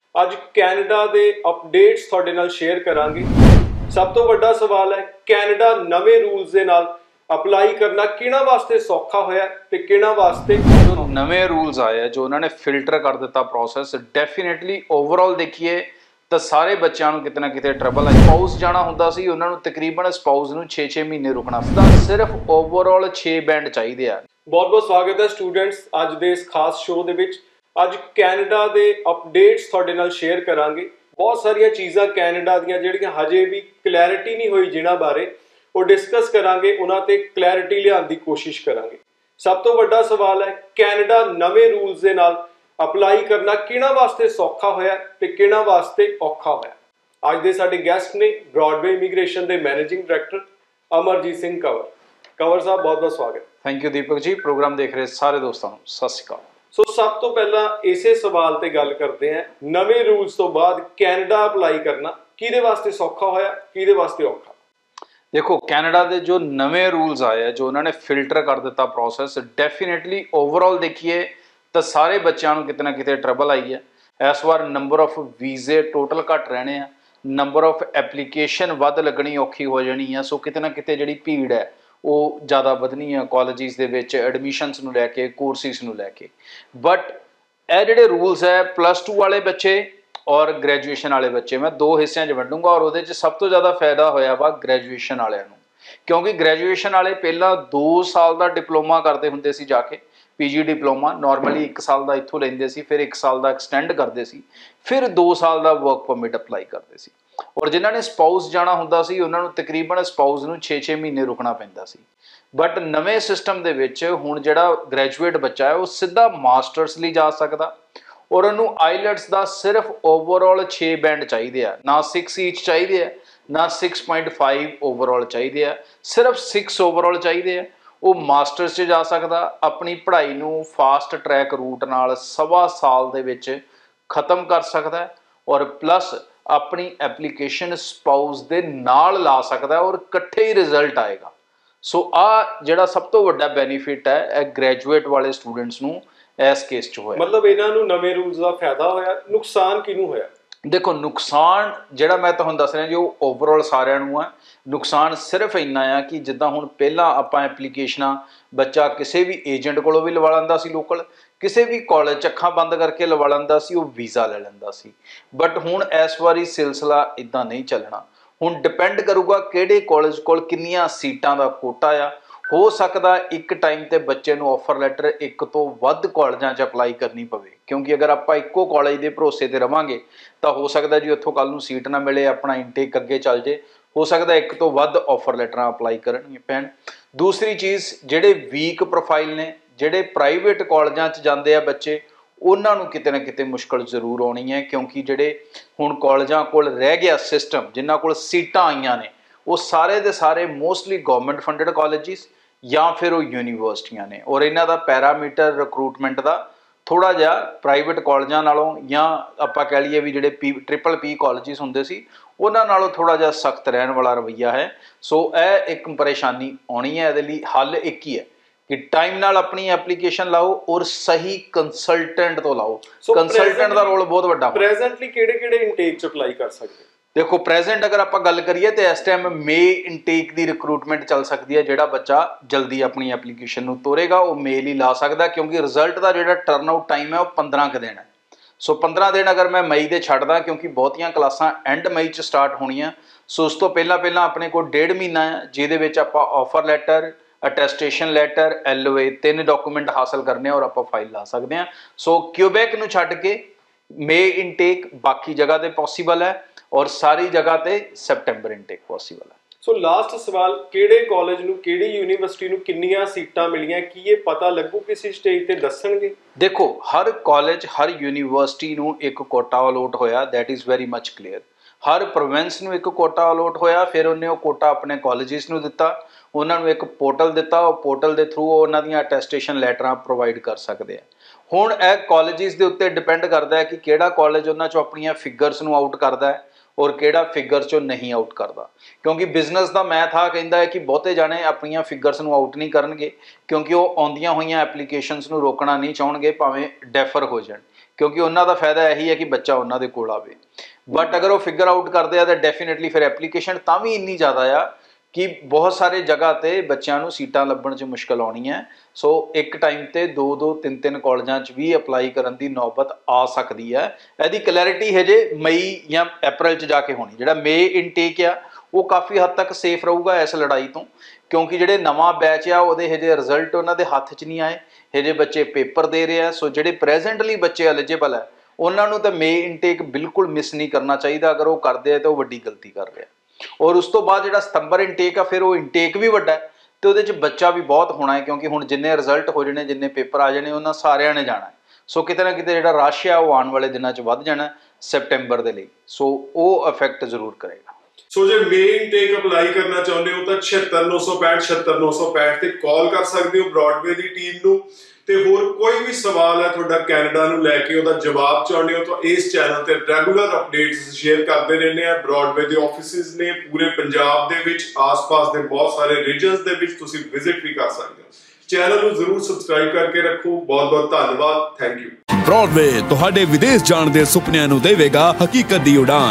ਅੱਜ ਕੈਨੇਡਾ ਦੇ ਅਪਡੇਟਸ ਤੁਹਾਡੇ ਨਾਲ ਸ਼ੇਅਰ ਕਰਾਂਗੇ। ਸਭ ਤੋਂ ਵੱਡਾ ਸਵਾਲ ਹੈ, ਕੈਨੇਡਾ ਨਵੇਂ ਰੂਲਸ ਦੇ ਨਾਲ ਅਪਲਾਈ ਕਰਨਾ ਕਿਹਨਾਂ ਵਾਸਤੇ ਸੌਖਾ ਹੋਇਆ ਤੇ ਕਿਹਨਾਂ ਵਾਸਤੇ जो नवे रूल्स आए हैं, जो उन्होंने फिल्टर कर दिता प्रोसैस, डेफिनेटली ओवरऑल देखिए तो सारे बच्चों को कितना कितने ट्रबल है। स्पाउस जाना होंदा सी, उन्होंने तकरीबन स्पाउस नूं 6-6 महीने रुकना था, सिर्फ ओवरऑल 6 बैंड चाहिए आ। बहुत बहुत स्वागत है स्टूडेंट्स ਅੱਜ ਦੇ ਇਸ ਖਾਸ ਸ਼ੋਅ ਦੇ ਵਿੱਚ। ਅੱਜ ਕੈਨੇਡਾ ਦੇ ਅਪਡੇਟਸ ਤੁਹਾਡੇ ਨਾਲ ਸ਼ੇਅਰ ਕਰਾਂਗੇ। ਬਹੁਤ ਸਾਰੀਆਂ ਚੀਜ਼ਾਂ ਕੈਨੇਡਾ ਦੀਆਂ ਜਿਹੜੀਆਂ ਹਜੇ ਵੀ ਕਲੈਰਿਟੀ ਨਹੀਂ ਹੋਈ, ਜਿਨ੍ਹਾਂ ਬਾਰੇ ਉਹ ਡਿਸਕਸ ਕਰਾਂਗੇ, ਉਹਨਾਂ ਤੇ ਕਲੈਰਿਟੀ ਲਿਆਉਣ ਦੀ ਕੋਸ਼ਿਸ਼ ਕਰਾਂਗੇ। ਸਭ ਤੋਂ ਵੱਡਾ ਸਵਾਲ ਹੈ, ਕੈਨੇਡਾ ਨਵੇਂ ਰੂਲਸ ਦੇ ਨਾਲ ਅਪਲਾਈ ਕਰਨਾ ਕਿਹਨਾਂ ਵਾਸਤੇ ਸੌਖਾ ਹੋਇਆ ਤੇ ਕਿਹਨਾਂ ਵਾਸਤੇ ਔਖਾ ਹੋਇਆ। ਅੱਜ ਦੇ ਸਾਡੇ ਗੈਸਟ ਨੇ ਬ੍ਰੌਡਵੇ ਇਮੀਗ੍ਰੇਸ਼ਨ ਦੇ ਮੈਨੇਜਿੰਗ ਡਾਇਰੈਕਟਰ ਅਮਰਜੀਤ ਸਿੰਘ ਕੰਵਰ। ਕੰਵਰ ਸਾਹਿਬ, ਬਹੁਤ ਬਹੁਤ ਸਵਾਗਤ। Thank you Deepak ji. Programme देख रहे सारे दोस्तों को सत श्री अकाल। ਸੋ ਸਭ ਤੋਂ ਪਹਿਲਾਂ ਇਸੇ ਸਵਾਲ ਤੇ ਗੱਲ ਕਰਦੇ ਹਾਂ, ਨਵੇਂ ਰੂਲਸ ਤੋਂ ਬਾਅਦ ਕੈਨੇਡਾ ਅਪਲਾਈ ਕਰਨਾ ਕਿਹਦੇ ਵਾਸਤੇ ਸੌਖਾ ਹੋਇਆ, ਕਿਹਦੇ ਵਾਸਤੇ ਔਖਾ। देखो कैनेडा के जो नवे रूल्स आए हैं, जो उन्होंने फिल्टर कर दिता प्रोसैस, डेफिनेटली ओवरऑल देखिए तो सारे बच्चों को कितना कितने ट्रबल आई है। इस बार नंबर ऑफ वीजे टोटल घट रहने हैं, नंबर ऑफ एप्लीकेशन वध लगनी औखी हो जानी है। सो किते ना किते जिहड़ी भीड़ है वो ज़्यादा वधनी है कॉलेजिस दे विच एडमिशनस नूं लैके, कोर्सिस नूं लैके। बट ਇਹ ਜਿਹੜੇ रूल्स है +2 वाले बच्चे और ग्रैजुएशन वाले बच्चे, मैं 2 हिस्सों 'ਚ वंडूंगा। और वो सब तो ज़्यादा फायदा होया वा ग्रैजुएशन वालिਆਂ ਨੂੰ, क्योंकि ग्रैजुएशन वाले पहला 2 साल का डिप्लोमा करते हुंदे सी जाके, PG डिप्लोमा नॉर्मली 1 साल का इत्थों लेंदे सी, फिर 1 साल का एक्सटेंड करते सी, फिर 2 साल का वर्क परमिट अप्लाई करते सी। और जिन्हों ने स्पाउस जाना हुंदा सी, उन्होंने तकरीबन स्पाउस नूं 6-6 महीने रुकना पैंदा सी। बट नवे सिस्टम दे विच हुण जिहड़ा ग्रैजुएट बच्चा है वो सीधा मास्टर्स लई जा सकदा, और उन्होंने आईलैट्स का सिर्फ ओवरऑल 6 बैंड चाहिए, ना 6 ईच चाहिए, ना 6.5 ओवरऑल चाहिए, सिर्फ 6 ओवरऑल चाहिए। वो मास्टर्स च जा सकता, अपनी पढ़ाई नूं फास्ट ट्रैक रूट नाल 1.25 साल दे विच खत्म कर सकता है, और प्लस अपनी एप्लीकेशन स्पाउस दे नाल ला सकता है, और इकट्ठे ही रिजल्ट आएगा। सो आ जिहड़ा सब तो वड्डा बेनीफिट है यह ग्रैजुएट वाले स्टूडेंट्स नूं इस केस च होया। मतलब इन्हां नूं नवे रूल्स का फायदा होया, नुकसान किनू होया? देखो नुकसान जिहड़ा मैं तुहानूं दस रहा जो ओवरऑल सारिਆਂ ਨੂੰ है, नुकसान सिर्फ इन्ना है कि जिद्दां हुण पहलां आपां एप्लीकेशनां बच्चा किसी भी एजेंट कोलों भी लवा लैंदा सी, लोकल किसी भी कॉलेज च अखां बंद करके लवा लैंदा सी, वो वीज़ा ले लैंदा सी। बट हुण इस वारी सिलसिला इदां नहीं चलना। हुण डिपेंड करूगा किहड़े कॉलेज कोल किन्नियां सीटां दा कोटा आ। हो सकता एक टाइम ते बच्चे नूं ऑफर लैटर 1 तो वध कॉलेजां च अप्लाई करनी पवे, क्योंकि अगर आपां इक्को कॉलेज दे भरोसे ते रवांगे तो हो सकता जी उत्थों कल नूं सीट ना मिले, अपना इंटेक अगे चल जे, हो सकता 1 तो वध ऑफर लैटर अप्लाई करनी पैण। दूसरी चीज़, जिहड़े वीक प्रोफाइल ने, जिहड़े प्राइवेट कॉलेजां च जांदे आ बच्चे, उन्हां नूं किते ना किते मुश्किल जरूर आउणी है, क्योंकि जिहड़े हुण कॉलेजां कोल रह गया सिस्टम, जिन्हां कोल सीटां आईयां ने, वो सारे दे सारे मोस्टली गवर्नमेंट फंडिड कॉलेजिस या फिर वो यूनीवर्सिटियां ने, और इन्हां दा पैरामीटर रिक्रूटमेंट का थोड़ा जिहा प्राइवेट कॉलेजां नालों, या आपां कह लईए भी जिहड़े PPP कॉलेजिस हुंदे सी उन्हां नालों थोड़ा जिहा सख्त रहण वाला रवैया है। सो यह एक परेशानी आउणी है। इहदे लई हल एक ही है कि टाइम नाल अपनी एप्लीकेशन लाओ और सही कंसलटेंट तो लाओ। कंसलटेंट का रोल बहुत वड्डा। प्रेजेंटली किहड़े-किहड़े इंटेक च अप्लाई कर सकदे? देखो प्रेजेंट अगर आप गल करिए तो इस टाइम मे इंटेक की रिक्रूटमेंट चल सकती है। जोड़ा बच्चा जल्दी अपनी एप्लीकेशन नूं तोरेगा वो मेल ही ला सकता, क्योंकि रिजल्ट का जो टर्नआउट टाइम है वो 15 क दिन है। सो 15 दिन अगर मैं मई दे छड्डदा, क्योंकि बहुतियां क्लासां एंड मई च स्टार्ट होणियां, सो उस तो पहला अपने को 1.5 महीना है, जिहदे विच आपां offer letter, attestation letter, LOA 3 document हासिल करने और आप फाइल ला सकते हैं। सो क्यूबैक नूं छड्ड के मे इंटेक बाकी जगह ते पॉसीबल है, और सारी जगह ते सितंबर इंटेक पॉसीबल है। सो लास्ट सवाल, किहड़े कॉलेज नूं, किहड़ी यूनीवर्सिटी नूं किन्नियां सीटां मिलियां, की ये पता लगू किसी स्टेज ते दसणगे? देखो हर कॉलेज, हर यूनीवर्सिटी नूं एक कोटा अलॉट होया, that is very much clear. हर प्रोविंस नूं एक कोटा अलॉट होया, फिर उन्हें वो कोटा अपने कॉलेजिस नूं दिता, उन्होंने एक पोर्टल दिता, वो पोर्टल के थ्रू उन्हां दीयां अटैसटेशन लैटरां प्रोवाइड कर सकते हैं। हुण यह कॉलेजिस के उत्ते डिपेंड करता है कि किहड़ा कॉलेज उन्हां चों अपणियां फिगर्स नूं आउट करता है, ਔਰ ਕਿਹੜਾ ਫਿਗਰ ਚੋਂ ਨਹੀਂ ਆਊਟ ਕਰਦਾ। ਕਿਉਂਕਿ ਬਿਜ਼ਨਸ ਦਾ ਮੈਥ ਆ ਕਹਿੰਦਾ ਹੈ ਕਿ ਬਹੁਤੇ ਜਾਣੇ ਆਪਣੀਆਂ ਫਿਗਰਸ ਨੂੰ ਆਊਟ ਨਹੀਂ ਕਰਨਗੇ, ਕਿਉਂਕਿ ਉਹ ਆਉਂਦੀਆਂ ਹੋਈਆਂ ਐਪਲੀਕੇਸ਼ਨਸ ਨੂੰ ਰੋਕਣਾ ਨਹੀਂ ਚਾਹਣਗੇ ਭਾਵੇਂ ਡੈਫਰ ਹੋ ਜਾਣ, ਕਿਉਂਕਿ ਉਹਨਾਂ ਦਾ ਫਾਇਦਾ ਇਹੀ ਹੈ ਕਿ ਬੱਚਾ ਉਹਨਾਂ ਦੇ ਕੋਲ ਆਵੇ। ਬਟ ਅਗਰ ਉਹ ਫਿਗਰ ਆਊਟ ਕਰਦੇ ਆ ਤਾਂ ਡੈਫੀਨੇਟਲੀ ਫਿਰ ਐਪਲੀਕੇਸ਼ਨ ਤਾਂ ਵੀ ਇੰਨੀ ਜ਼ਿਆਦਾ ਆ ਕਿ ਬਹੁਤ ਸਾਰੇ ਜਗ੍ਹਾ ਤੇ ਬੱਚਿਆਂ ਨੂੰ ਸੀਟਾਂ ਲੱਭਣ 'ਚ ਮੁਸ਼ਕਲ ਆਉਣੀ ਹੈ। ਸੋ ਇੱਕ ਟਾਈਮ ਤੇ 2-2 3-3 ਕਾਲਜਾਂ 'ਚ ਵੀ ਅਪਲਾਈ ਕਰਨ ਦੀ ਨੌਬਤ ਆ ਸਕਦੀ ਹੈ। ਇਹਦੀ ਕਲੈਰਿਟੀ ਹਜੇ ਮਈ ਜਾਂ ਅਪ੍ਰੈਲ 'ਚ ਜਾ ਕੇ ਹੋਣੀ। ਜਿਹੜਾ ਮੇ ਇਨਟੇਕ ਆ ਉਹ ਕਾਫੀ ਹੱਦ ਤੱਕ ਸੇਫ ਰਹੂਗਾ ਇਸ ਲੜਾਈ ਤੋਂ, ਕਿਉਂਕਿ ਜਿਹੜੇ ਨਵਾਂ ਬੈਚ ਆ ਉਹਦੇ ਹਜੇ ਰਿਜ਼ਲਟ ਉਹਨਾਂ ਦੇ ਹੱਥ 'ਚ ਨਹੀਂ ਆਏ, ਹਜੇ ਬੱਚੇ ਪੇਪਰ ਦੇ ਰਹੇ ਆ। ਸੋ ਜਿਹੜੇ ਪ੍ਰੈਜ਼ੈਂਟਲੀ ਬੱਚੇ ਐਲੀਜੀਬਲ ਹੈ ਉਹਨਾਂ ਨੂੰ ਤਾਂ ਮੇ ਇਨਟੇਕ ਬਿਲਕੁਲ ਮਿਸ ਨਹੀਂ ਕਰਨਾ ਚਾਹੀਦਾ। ਅਗਰ ਉਹ ਕਰਦੇ ਆ ਤਾਂ ਉਹ ਵੱਡੀ ਗਲਤੀ ਕਰ ਰਿਹਾ। ਔਰ ਉਸ ਤੋਂ ਬਾਅਦ ਜਿਹੜਾ ਸਤੰਬਰ ਇਨਟੇਕ ਆ ਫਿਰ ਉਹ ਇਨਟੇਕ ਵੀ ਵੱਡਾ ਹੈ ਤੇ ਉਹਦੇ 'ਚ ਬੱਚਾ ਵੀ ਬਹੁਤ ਹੋਣਾ ਹੈ, ਕਿਉਂਕਿ ਹੁਣ ਜਿੰਨੇ ਰਿਜ਼ਲਟ ਹੋ ਜਾਣੇ, ਜਿੰਨੇ ਪੇਪਰ ਆ ਜਾਣੇ, ਉਹਨਾਂ ਸਾਰਿਆਂ ਨੇ ਜਾਣਾ। ਸੋ ਕਿਤੇ ਨਾ ਕਿਤੇ ਜਿਹੜਾ ਰਸ਼ ਆ ਉਹ ਆਉਣ ਵਾਲੇ ਦਿਨਾਂ 'ਚ ਵੱਧ ਜਾਣਾ ਸੈਪਟੈਂਬਰ ਦੇ ਲਈ। ਸੋ ਉਹ ਇਫੈਕਟ ਜ਼ਰੂਰ ਕਰੇਗਾ। ਸੋ ਜੇ ਮੇਨ ਇਨਟੇਕ ਅਪਲਾਈ ਕਰਨਾ ਚਾਹੁੰਦੇ ਹੋ ਤਾਂ 76965 76965 ਤੇ ਕਾਲ ਕਰ ਸਕਦੇ ਹੋ ਬ੍ਰੌਡਵੇ ਦੀ ਟੀਮ ਨੂੰ। ਤੇ ਹੋਰ ਕੋਈ ਵੀ ਸਵਾਲ ਹੈ ਤੁਹਾਡਾ ਕੈਨੇਡਾ ਨੂੰ ਲੈ ਕੇ, ਉਹਦਾ ਜਵਾਬ ਚਾਹੁੰਦੇ ਹੋ ਤਾਂ ਇਸ ਚੈਨਲ ਤੇ ਰੈਗੂਲਰ ਅਪਡੇਟਸ ਸ਼ੇਅਰ ਕਰਦੇ ਰਹਿੰਦੇ ਆ। ਬ੍ਰੌਡਵੇ ਦੇ ਆਫਿਸਿਸ ਨੇ ਪੂਰੇ ਪੰਜਾਬ ਦੇ ਵਿੱਚ, ਆਸ-ਪਾਸ ਦੇ ਬਹੁਤ ਸਾਰੇ ਰੀਜਨਸ ਦੇ ਵਿੱਚ, ਤੁਸੀਂ ਵਿਜ਼ਿਟ ਵੀ ਕਰ ਸਕਦੇ ਹੋ। ਚੈਨਲ ਨੂੰ ਜ਼ਰੂਰ ਸਬਸਕ੍ਰਾਈਬ ਕਰਕੇ ਰੱਖੋ। ਬਹੁਤ-ਬਹੁਤ ਧੰਨਵਾਦ। Thank you. ਬ੍ਰੌਡਵੇ ਤੁਹਾਡੇ ਵਿਦੇਸ਼ ਜਾਣ ਦੇ ਸੁਪਨਿਆਂ ਨੂੰ ਦੇਵੇਗਾ ਹਕੀਕਤ ਦੀ ਉਡਾਨ।